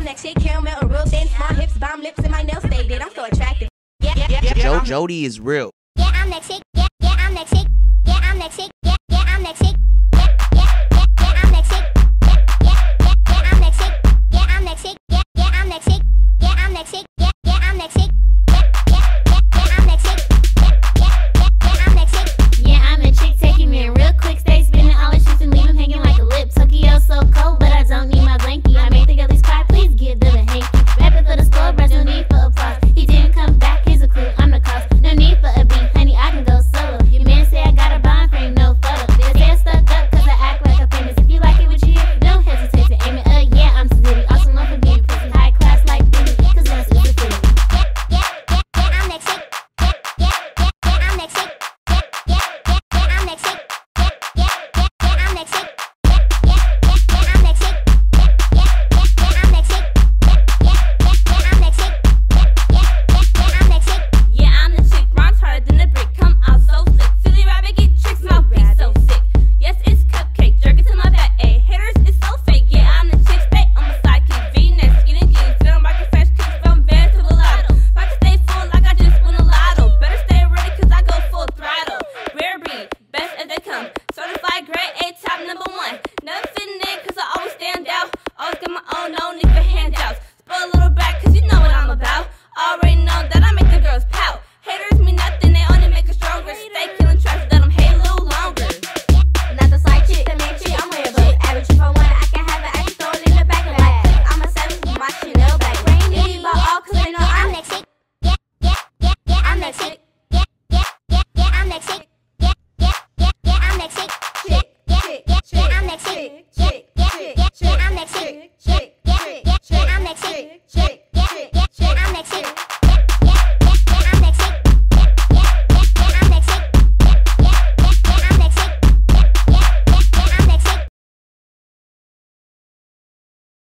that shit, caramel and real thin, small hips, bomb lips, and my nails faded. I'm so attractive. Jody is real. Yeah, I'm that chick. Yeah, I'm that chick. Yeah, I'm that chick.